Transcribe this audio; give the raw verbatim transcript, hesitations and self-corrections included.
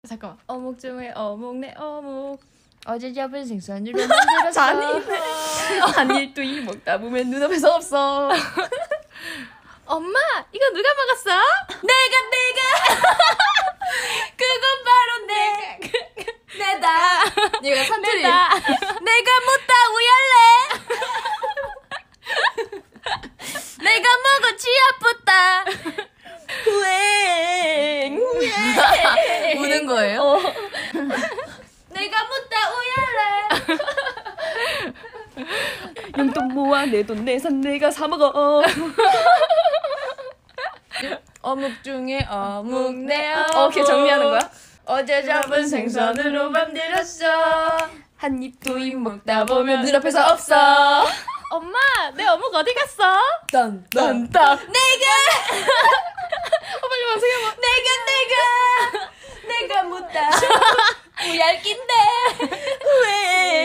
잠깐만. 어묵 중에 어묵 내 어묵. 어제 잡은 생선으로 만들었어. 잔인해. 한 입 두 입 먹다 보면 눈앞에서 없어. 엄마, 이거 누가 먹었어? 내가 내가. 그건 바로 내. 내다. 얘가 사투리. 내다. 내가 못다 우열래. 내가 먹어 쥐아프다. 후행 후행. 우는 거예요? 어. 내가 못다 우열래. 용돈 모아 내 돈 내산 내가 사 먹어. 어묵 중에 어묵 내 어묵. 어, 오케이 정리하는 거야? 어제 잡은 생선으로 만들었어. 한 입 두 입 먹다 보면 눈앞에서 없어. 엄마, 내 어묵 어디 갔어? 딴딴딴. 내가. 어, 빨리 완성해봐. 내가 내가 내가 못다. 우얄낀데. 왜?